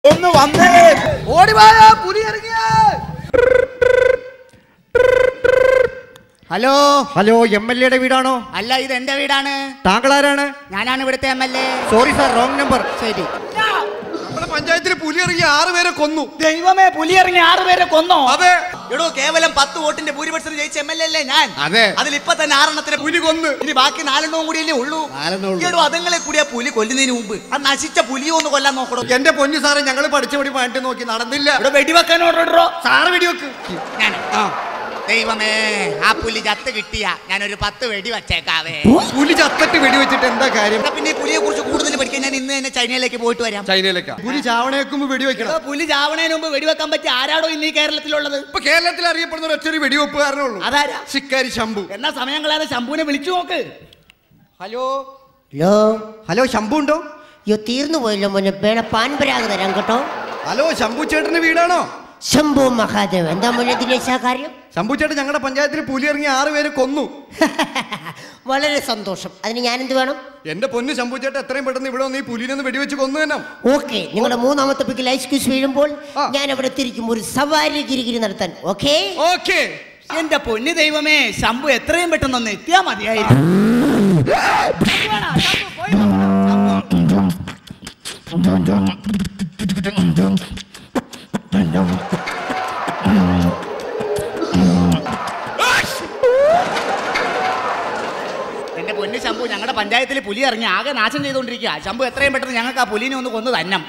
ഒന്ന് വന്നേ, ഓടിവായോ, പുലി ഇറങ്ങിയ. ഹലോ ഹലോ, MLA വീടാണോ? അല്ല, ഇത് എന്റെ വീടാണ്. താങ്കൾ ആരാണ്? ഞാനാണ് ഇവിടുത്തെ MLA. Sorry sir, wrong number. ശരി. നമ്മുടെ പഞ്ചായത്തിൽ പുലി ഇറങ്ങി 6 പേരെ കൊന്നു. ദൈവമേ, പുലി ഇറങ്ങി 6 പേരെ കൊന്നോ? അതെ. എടോ, കേവലം 10 വോട്ടിന്റെ ഭൂരിപക്ഷത്തിൽ ജയിച്ച MLA അല്ലേ ഞാൻ? അതെ. അതിൽ ഇപ്പൊ തന്നെ 6 എണ്ണത്തിന് പുലി കൊന്ന്. ഇനി ബാക്കി 4 എണ്ണവും കൂടിയല്ലേ ഉള്ളൂ. എടോ, അതുങ്ങളെ കൂടി ആ പുലി കൊല്ലുന്നതിന് മുമ്പ് ആ നശിച്ച പുലിയോ ഒന്ന് കൊല്ലാൻ നോക്കണോ? എന്റെ പൊന്നു സാറേ, ഞങ്ങൾ പഠിച്ചപടി പാട്ട് നോക്കി നടന്നില്ല. ഇവിടെ വെടിവെക്കാൻ ഓർഡറോ? സാറ് വെടിവെക്ക്. ദൈവമേ, ആ പുലി ചത്ത് കിട്ടിയ ഞാനൊരു 10 വെടി വച്ചേക്കാവേ. പുലി ചത്തട്ട് വെടിവെച്ചിട്ട് എന്താ കാര്യം? പിന്നെ പുലിയെ കുറിച്ച് കൂടുതൽ പഠിക്കാൻ ഞാൻ ഇന്ന് തന്നെ ചൈനയിലേക്ക് പോയിട്ട് വരാം. ചൈനയിലേക്കാ? പുലി ചാവണേക്കുമ്പ് വെടിവെക്കണം. പുലി ചാവണേന് മുമ്പ് വെടിവെക്കാൻ പറ്റിയ ആരാടോ ഇന്ന് ഈ കേരളത്തിലുള്ളത്? ഇപ്പൊ കേരളത്തിൽ അറിയപ്പെടുന്ന ഒരു ഒറ്റൊരു വെടിവെപ്പുകാരനേ ഉള്ളൂ. അതാരാ? ശിക്കാരി ശംഭു. എന്നാ സമയം കളയാതെ ശംഭുവിനെ വിളിച്ചു നോക്ക്. ഹലോ ഹലോ ഹലോ, ശംഭു ഉണ്ടോ? അയ്യോ, തീർന്നു പോയല്ലോ മോനെ. വേണ പാൻപരാഗ് തരാം കേട്ടോ. ഹലോ, ശംഭു ചേട്ടന്റെ വീടാണോ? ശംഭു മഹാദേവ്. എന്താ മോനെ ദിനേശ കാര്യം? ശംഭു ചേട്ടൻ ഞങ്ങളുടെ പഞ്ചായത്തിൽ പുലി ഇറങ്ങി 6 പേരെ കൊന്നു. വളരെ സന്തോഷം. അതിന് ഞാൻ എന്ത് വേണം? എന്റെ പൊന്നു ശംഭു ചേട്ടൻ എത്രയും പെട്ടെന്ന് ഇവിടെ വന്ന് ഈ പുലിനെ വെടിവെച്ച് കൊന്നു തന്നെ. ഓക്കെ, നിങ്ങളുടെ 3ാമത്തെ പിക്കിൽ ഐസ് ക്യൂസ് വീഴുമ്പോൾ ഞാൻ അവിടെ തിരിക്കും ഒരു സവാരി ഗിരിഗിരി നടത്താൻ. Okay okay. എന്റെ പൊന്നു ദൈവമേ, ശംഭു എത്രയും പെട്ടെന്ന് ഒന്ന് എത്തിയാ മതിയായിരുന്നു. എന്റെ പൊന്നു ശംഭു, ഞങ്ങളുടെ പഞ്ചായത്തിൽ പുലി ഇറങ്ങി ആകെ നാശം ചെയ്തുകൊണ്ടിരിക്കുക. ശംഭു എത്രയും പെട്ടെന്ന് ഞങ്ങൾക്ക് ആ പുലിനെ ഒന്ന് കൊന്നു തന്നം.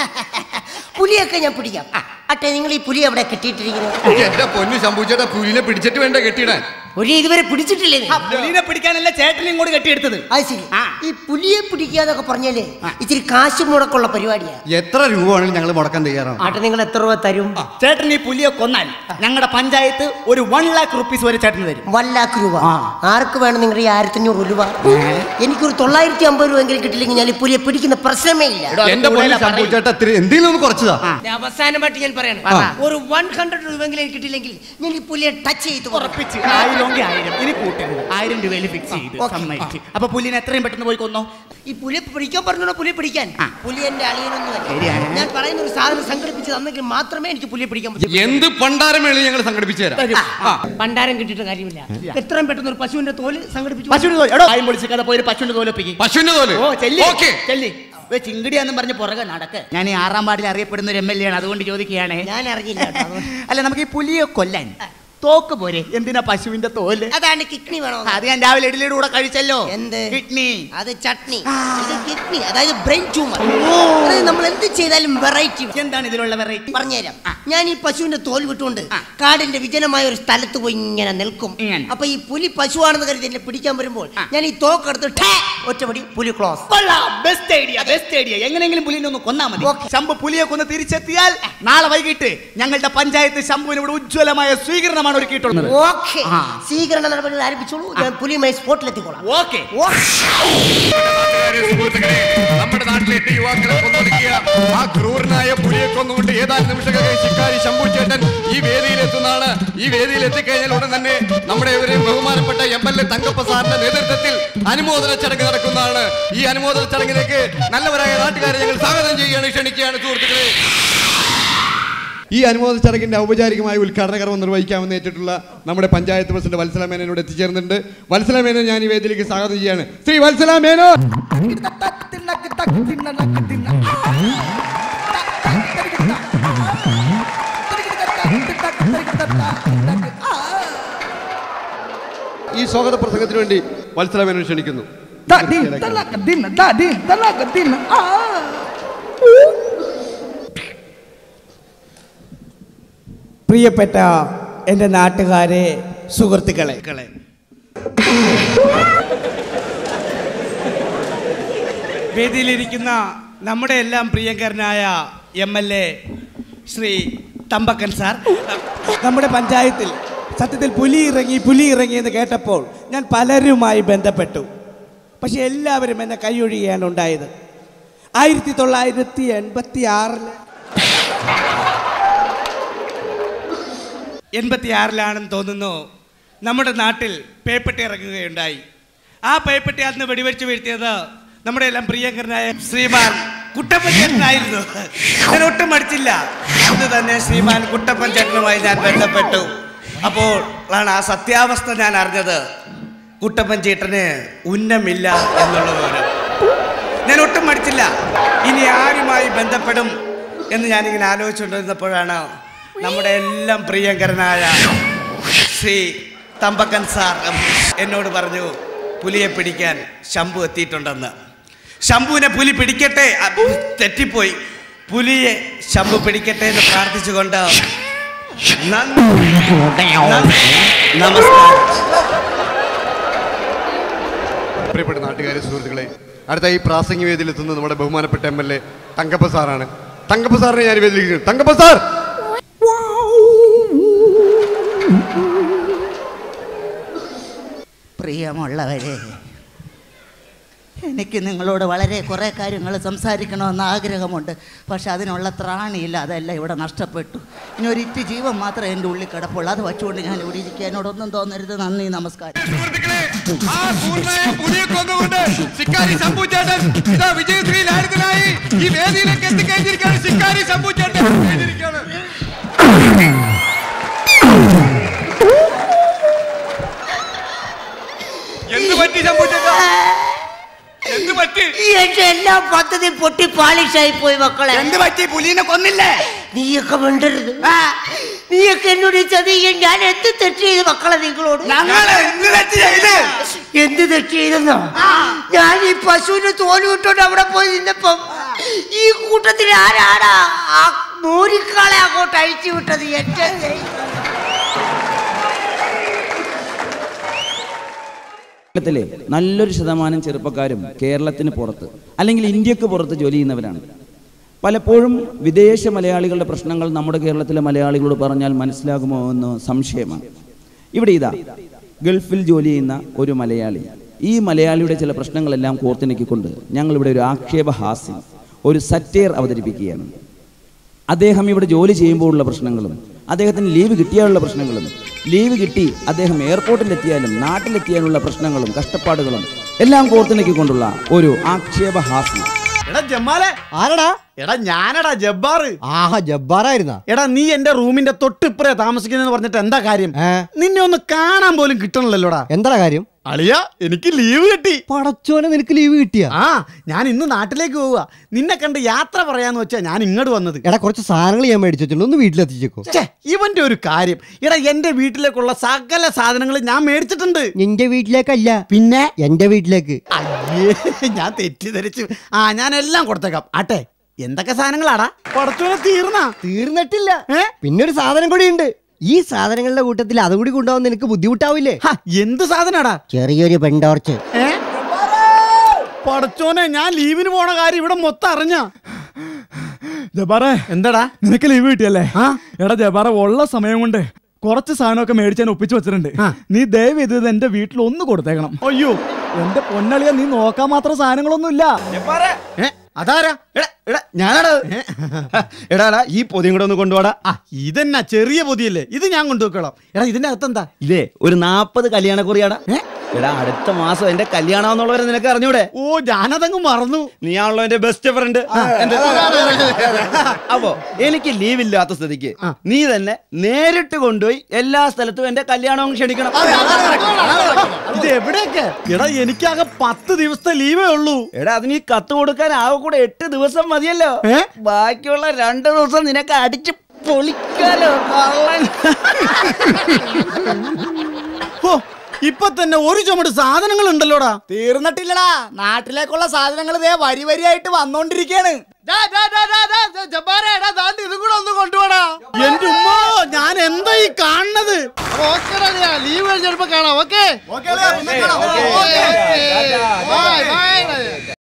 പുലിയൊക്കെ ഞാൻ പിടിക്കാം. അട്ടെ, നിങ്ങൾ ഈ പുലി എവിടെ കെട്ടിയിട്ടിരിക്കുന്നത്? എന്റെ പൊന്നു ശംഭു ചേട്ടാ, പുലിനെ പിടിച്ചിട്ട് വേണ്ട കെട്ടിയിടാൻ. പുലി ഇതുവരെ പിടിച്ചിട്ടില്ലേ? ആ പുലിനെ പിടിക്കാനല്ല ചേട്ടനെ ഇങ്ങോട്ട് കെട്ടിയെടുത്തത്. അത് ശരി. ഈ പുലിയെ പിടിക്കാന്നൊക്കെ പറഞ്ഞാലേ ഇച്ചിരി കാശ് മുടക്കുള്ള പരിപാടിയാ. എത്ര രൂപ വേണമെങ്കിലും ഞങ്ങൾ മുടക്കാൻ തയ്യാറാണ്. ആട്ടെ, നിങ്ങൾ എത്ര രൂപ തരും? ചേട്ടൻ ഈ പുലിയെ കൊന്നാൽ ഞങ്ങളുടെ പഞ്ചായത്ത് ഒരു 1 lakh rupees വരെ ചേട്ടന് തരും. 1 lakh രൂപ. ആർക്ക് വേണം നിങ്ങളുടെ ഈ 1500 രൂപ? എനിക്കൊരു 950 രൂപയെങ്കിലും കിട്ടില്ലെങ്കിൽ ഞാൻ ഈ പുലിയെ പിടിക്കുന്ന പ്രശ്നമേ ഇല്ല. എന്റെ പൊന്നു ശംഭു ചേട്ടാ, എന്തെങ്കിലും ഒന്ന് കുറച്ചതാ. അവസാനമായിട്ട് ഞാൻ പറയണം, ഒരു 100 രൂപയെങ്കിലും എനിക്ക് കിട്ടില്ലെങ്കിൽ ഞാൻ ഈ പുലിയെ ടച്ച് ചെയ്ത് ഉറപ്പിച്ച് 1000 ഇനി കൂട്ടരുത്. 1000 രൂപയിൽ ഫിക്സ് ചെയ്ത് സമ്മതിച്ച്. അപ്പൊ പുലിനെ എത്രയും പെട്ടെന്ന് പോയി കൊന്നോ? ഈ പുലിയെ പിടിക്കാൻ പറഞ്ഞോ? പുലിയെ പിടിക്കാൻ പുലി എന്റെ അളിയനൊന്നുമല്ല. ഞാൻ പറയുന്ന ഒരു സാധനം സംഘടിപ്പിച്ച് തന്നെങ്കിൽ മാത്രമേ എനിക്ക് പുലിയെ പിടിക്കാൻ പറ്റൂ. എന്ത് പണ്ടാരമേളി ഞങ്ങൾ സംഘടിപ്പിച്ചു തരാം. പണ്ടാരം കിട്ടിയിട്ട് കാര്യമില്ല. എത്രയും പെട്ടെന്ന് ഒരു പശുവിന്റെ തോല് സംഘടിപ്പിച്ചു. പശുവിന്റെ തോല് എടോ, ആയും പൊളിച്ച് കഥ പോയി പശുവിന്റെ തോലൊപ്പിക്കും. പശുവിന്റെ തോല്. ഓ, ചെല്ലി ഓക്കെ. ചെല്ലി ചിങ്കിടിയാന്നും പറഞ്ഞ് പുറകെ നടക്ക്. ഞാൻ ഈ 6ാം വാർഡിൽ അറിയപ്പെടുന്ന ഒരു MLA ആണ്, അതുകൊണ്ട് ചോദിക്കുകയാണ്. ഞാൻ അറിഞ്ഞില്ല കേട്ടോ. അല്ല, നമുക്ക് ഈ പുലിയെ കൊല്ലാൻ തോക്ക് പോരെ? എന്തിനാ പശുവിന്റെ തോല്? അതാണ് കിഡ്നി വേണോ? അത് ഞാൻ രാവിലെ ഇഡ്ഡലിയുടെ കൂടെ കഴിച്ചല്ലോ. എന്ത് കിഡ്നി? അത് ചട്നി. ഇത് കിഡ്നി, അതായത് ബ്രെയിൻ ട്യൂമർ. നമ്മൾ എന്ത് ചെയ്താലും വെറൈറ്റി. എന്താണ് ഇതിലുള്ള വെറൈറ്റി? പറഞ്ഞുതരാം. ഞാൻ ഈ പശുവിന്റെ തോൽ വിട്ടുകൊണ്ട് കാടിന്റെ വിജനമായ ഒരു സ്ഥലത്ത് പോയി ഇങ്ങനെ നിൽക്കും. അപ്പൊ ഈ പുലി പശുവാണെന്ന് കരുതി എന്നെ പിടിക്കാൻ വരുമ്പോൾ ഞാൻ ഈ തോക്കെടുത്ത് ഒറ്റപടി പുലി close. Best idea, best idea. എങ്ങനെയെങ്കിലും പുലിനെ ഒന്ന് കൊന്നാ മതി. ശംഭു പുലിയെ കൊന്ന് തിരിച്ചെത്തിയാൽ നാളെ വൈകിട്ട് ഞങ്ങളുടെ പഞ്ചായത്ത് ശംഭുവിന് ഇവിടെ ഉജ്ജ്വലമായ സ്വീകരണമാണ് ഒരുക്കിയിട്ടുള്ളത്. ഓക്കെ, സ്വീകരണ നടപടികൾ ആരംഭിച്ചോളൂ. ഞാൻ പുലിയുമായി സ്പോട്ടിലെത്തിക്കോളാം. ഓക്കെ. നമ്മുടെ നാട്ടിലെ 8 യുവാക്കളെ കൊന്നൊടുക്കിയ ആ ക്രൂരനായ പുലിയെ കൊന്നുകൊണ്ട് ഏതാനും നിമിഷങ്ങൾ ശിക്കാരി ശംഭു ചേട്ടൻ ഈ വേദിയിലെത്തുന്നതാണ്. ഈ വേദിയിൽ എത്തിക്കഴിഞ്ഞാൽ ഉടൻ തന്നെ നമ്മുടെ ഇവരെയും ബഹുമാനപ്പെട്ട MLA തങ്കപ്പ സാറിന്റെ നേതൃത്വത്തിൽ അനുമോദന ചടങ്ങ് നടക്കുന്നതാണ്. ഈ അനുമോദന ചടങ്ങിലേക്ക് നല്ലവരായ നാട്ടുകാരെ ഞങ്ങൾ സ്വാഗതം ചെയ്യുകയാണ്, ക്ഷണിക്കുകയാണ് സുഹൃത്തുക്കളെ. ഈ അനുമോദന ചടങ്ങിന്റെ ഔപചാരികമായ ഉദ്ഘാടന കർമ്മം നിർവഹിക്കാമെന്ന് ഏറ്റിട്ടുള്ള നമ്മുടെ പഞ്ചായത്ത് പ്രസിഡന്റ് വത്സല മേനോട് എത്തിച്ചേർന്നിട്ടുണ്ട്. വത്സല മേനോൻ ഞാൻ ഈ വേദിയിലേക്ക് സ്വാഗതം ചെയ്യാണ്. ശ്രീ വത്സല മേനോൻ. ഈ സ്വാഗത പ്രസംഗത്തിന് വേണ്ടി വത്സല മേനോൻ ക്ഷണിക്കുന്നു. പ്രിയപ്പെട്ട എൻ്റെ നാട്ടുകാരെ, സുഹൃത്തുക്കളെ, വേദിയിലിരിക്കുന്ന നമ്മുടെ എല്ലാം പ്രിയങ്കരനായ MLA ശ്രീ തമ്പക്കൻ സാർ, നമ്മുടെ പഞ്ചായത്തിൽ സത്യത്തിൽ പുലി ഇറങ്ങി എന്ന് കേട്ടപ്പോൾ ഞാൻ പലരുമായി ബന്ധപ്പെട്ടു. പക്ഷെ എല്ലാവരും എന്നെ കൈയൊഴിയാണ് ഉണ്ടായത്. 1986-ലാണെന്ന് തോന്നുന്നു നമ്മുടെ നാട്ടിൽ പേപ്പട്ടി ഇറങ്ങുകയുണ്ടായി. ആ പേപ്പട്ടി അന്ന് വെടിവെച്ച് വീഴ്ത്തിയത് നമ്മുടെ എല്ലാം പ്രിയങ്കരനായ ശ്രീമാൻ കുട്ടപ്പൻ ചേട്ടനായിരുന്നു. ഞാൻ ഒട്ടും മടിച്ചില്ല. അന്ന് തന്നെ ശ്രീമാൻ കുട്ടപ്പൻ ചേട്ടനുമായി ഞാൻ ബന്ധപ്പെട്ടു. അപ്പോൾ ആണ് ആ സത്യാവസ്ഥ ഞാൻ അറിഞ്ഞത്. കുട്ടപ്പൻ ചേട്ടന് ഉന്നമില്ല എന്നുള്ള വിവരം. ഞാൻ ഒട്ടും മടിച്ചില്ല. ഇനി ആരുമായി ബന്ധപ്പെടും എന്ന് ഞാനിങ്ങനെ ആലോചിച്ചുകൊണ്ടിരുന്നപ്പോഴാണ് നമ്മുടെ എല്ലാം പ്രിയങ്കരനായ ശ്രീ തമ്പക്കൻ സാർ എന്നോട് പറഞ്ഞു പുലിയെ പിടിക്കാൻ ശംഭു എത്തിയിട്ടുണ്ടെന്ന്. ശംഭുവിനെ പുലി പിടിക്കട്ടെ, തെറ്റിപ്പോയി, പുലിയെ ശംഭു പിടിക്കട്ടെ എന്ന് പ്രാർത്ഥിച്ചുകൊണ്ട് നമസ്കാരം. പ്രിയപ്പെട്ട നാട്ടുകാരെ, സുഹൃത്തുക്കളെ, അടുത്ത ഈ പ്രാസംഗിക വേദിയിൽ എത്തുന്നത് നമ്മുടെ ബഹുമാനപ്പെട്ട MLA തങ്കപ്പ സാറാണ്. തങ്കപ്പ സാറിനെ ഞാൻ വേദിയിലിരിക്കുന്നു. തങ്കപ്പ സാർ. പ്രിയമുള്ളവരെ, എനിക്ക് നിങ്ങളോട് വളരെ കുറേ കാര്യങ്ങൾ സംസാരിക്കണമെന്ന് ആഗ്രഹമുണ്ട്. പക്ഷെ അതിനുള്ള ത്രാണിയില്ല. അതെല്ലാം ഇവിടെ നഷ്ടപ്പെട്ടു. ഇനി ഒരിറ്റ് ജീവൻ മാത്രമേ എൻ്റെ ഉള്ളിൽ കിടപ്പുള്ളൂ. അത് വച്ചുകൊണ്ട് ഞാൻ ഇവിടെ ഇരിക്കുക. എന്നോടൊന്നും തോന്നരുത്. നന്ദി, നമസ്കാരം. എന്ത് പറ്റി ശംഭു ചേട്ടാ? എന്ത് പറ്റി? എന്റെ എല്ലാ പദ്ധതി പൊട്ടി പാളിഷായി പോയി മക്കളെ. എന്ത് പറ്റി? പുലിനെ കൊന്നില്ലേ? നീയൊക്കെ മിണ്ടരുത്. നീയൊക്കെ എന്നോട് ചതിയും. ഞാൻ എന്ത് തെറ്റ് ചെയ്ത് മക്കളെ നിങ്ങളോട്? എന്ത് തെറ്റ് ചെയ്തെന്നോ? ഞാൻ ഈ പശുവിന്റെ തോല് വിട്ടോണ്ട് അവിടെ പോയി നിന്നപ്പം ഈ കൂട്ടത്തിൽ ആരാടാ ആ മൂരിക്കാളെ അങ്ങോട്ട് അഴിച്ചു വിട്ടത്? എന്റെ കേരളത്തിലെ നല്ലൊരു ശതമാനം ചെറുപ്പക്കാരും കേരളത്തിന് പുറത്ത് അല്ലെങ്കിൽ ഇന്ത്യക്ക് പുറത്ത് ജോലി ചെയ്യുന്നവരാണ്. പലപ്പോഴും വിദേശ മലയാളികളുടെ പ്രശ്നങ്ങൾ നമ്മുടെ കേരളത്തിലെ മലയാളികളോട് പറഞ്ഞാൽ മനസ്സിലാകുമോ എന്ന് സംശയമാണ്. ഇവിടെ ഇതാ ഗൾഫിൽ ജോലി ചെയ്യുന്ന ഒരു മലയാളി, ഈ മലയാളിയുടെ ചില പ്രശ്നങ്ങളെല്ലാം കോർത്തിണക്കിക്കൊണ്ട് ഞങ്ങളിവിടെ ഒരു ആക്ഷേപഹാസ്യം, ഒരു സറ്റയർ അവതരിപ്പിക്കുകയാണ്. അദ്ദേഹം ഇവിടെ ജോലി ചെയ്യുമ്പോഴുള്ള പ്രശ്നങ്ങളും അദ്ദേഹത്തിന് ലീവ് കിട്ടിയാലുള്ള പ്രശ്നങ്ങളും ലീവ് കിട്ടി അദ്ദേഹം എയർപോർട്ടിലെത്തിയാലും നാട്ടിലെത്തിയാലുള്ള പ്രശ്നങ്ങളും കഷ്ടപ്പാടുകളും എല്ലാം കോർത്തിണക്കിക്കൊണ്ടുള്ള ഒരു ആക്ഷേപഹാസ്യം. എടാ ജമ്മാലെ, ആരടാ? എടാ ഞാനടാ ജബ്ബാറ്. ആഹാ, ജബ്ബാറായിരുന്നാ? എടാ നീ എന്റെ റൂമിന്റെ തൊട്ടിപ്പുറേ താമസിക്കുന്നെന്ന് പറഞ്ഞിട്ട് എന്താ കാര്യം? നിന്നെ ഒന്ന് കാണാൻ പോലും കിട്ടണല്ലോടാ. എന്താ കാര്യം? അളിയ, എനിക്ക് ലീവ് കിട്ടി. പടച്ചോനെ, നിനക്ക് ലീവ് കിട്ടിയ? ആ, ഞാൻ ഇന്ന് നാട്ടിലേക്ക് പോവുക. നിന്നെ കണ്ട് യാത്ര പറയാന്ന് വെച്ചാ ഞാൻ ഇങ്ങോട്ട് വന്നത്. എടാ, കുറച്ച് സാധനങ്ങൾ ഞാൻ മേടിച്ചു വെച്ചിട്ടുണ്ട്, ഒന്ന് വീട്ടിലെത്തിച്ചേക്കോ. ഇവന്റെ ഒരു കാര്യം. എടാ, എന്റെ വീട്ടിലേക്കുള്ള സകല സാധനങ്ങളും ഞാൻ മേടിച്ചിട്ടുണ്ട്. നിന്റെ വീട്ടിലേക്കല്ല, പിന്നെ എന്റെ വീട്ടിലേക്ക്. അയ്യേ, ഞാൻ തെറ്റിദ്ധരിച്ചു. ഞാൻ എല്ലാം കൊടുത്തേക്കാം. ആട്ടെ, എന്തൊക്കെ സാധനങ്ങളാടാ? പടച്ചോനെ, തീർന്നിട്ടില്ല. പിന്നെ ഒരു സാധനം കൂടി ഉണ്ട്. ഈ സാധനങ്ങളുടെ കൂട്ടത്തിൽ അതും കൂടി കൊണ്ടുപോകാൻ നിനക്ക് ബുദ്ധിമുട്ടാവില്ലേ? എന്ത് സാധനാടാ? ചെറിയൊരു പെൻടോർച്ച്. പടച്ചോനെ, ഞാൻ ലീവിന് പോണ കാര്യം ഇവിടെ മൊത്തം അറിഞ്ഞ. ജബാറേ, എന്താടാ നിനക്ക് ലീവ് കിട്ടിയല്ലേ? എടാ ജബാറ, ഉള്ള സമയം കൊണ്ട് കുറച്ച് സാധനമൊക്കെ മേടിച്ചാൻ ഒപ്പിച്ചു വെച്ചിട്ടുണ്ട്. നീ ദയവ് ചെയ്ത് എന്റെ വീട്ടിൽ ഒന്ന് കൊടുത്തേക്കണം. അയ്യോ എന്റെ പൊന്നളിയ, നീ നോക്കാൻ മാത്രം സാധനങ്ങളൊന്നും ഇല്ല. അതാരാ? ഞാനാടാ. എടാടാ, ഈ പൊതിയും കൂടെ ഒന്ന് കൊണ്ടുപോടാ. ഇതെന്നാ ചെറിയ പൊതിയല്ലേ? ഇത് ഞാൻ കൊണ്ടുവെക്കണം. എടാ, ഇതിന്റെ അകത്തെന്താ? ഇതേ ഒരു 40 കല്യാണക്കുറിയാടാ. എടാ, അടുത്ത മാസം എന്റെ കല്യാണമെന്നുള്ളവരെ നിനക്ക് അറിഞ്ഞൂടെ? ഓ, ഞാനതങ്ങ് മറന്നു. നീയാണല്ലോ എന്റെ ബെസ്റ്റ് ഫ്രണ്ട്. അപ്പോ എനിക്ക് ലീവ് ഇല്ലാത്ത സ്ഥിതിക്ക് നീ തന്നെ നേരിട്ട് കൊണ്ടുപോയി എല്ലാ സ്ഥലത്തും എന്റെ കല്യാണവും ക്ഷണിക്കണം. ഇത് എവിടെയൊക്കെ? എടാ, എനിക്കാകെ 10 ദിവസത്തെ ലീവേ ഉള്ളൂ. എടാ, അതിന് ഈ കത്ത് കൊടുക്കാൻ ആകെ കൂടെ 8 ദിവസം മതിയല്ലോ. ബാക്കിയുള്ള 2 ദിവസം നിനക്ക് അടിച്ച് പൊളിക്കാലോ. ഇപ്പൊ തന്നെ ഒരു ചുമട് സാധനങ്ങൾ ഉണ്ടല്ലോടാ. തീർന്നിട്ടില്ലടാ. നാട്ടിലേക്കുള്ള സാധനങ്ങൾ ദേ വരി വരിയായിട്ട് വന്നോണ്ടിരിക്കാണ്. ഇതും കൂടെ ഒന്ന് കൊണ്ടുപോടാ. എന്റെ ഉമ്മ, ഞാൻ എന്താ ഈ കാണുന്നത്? ലീവ് കഴിഞ്ഞപ്പോ കാണാം. ഓക്കെ.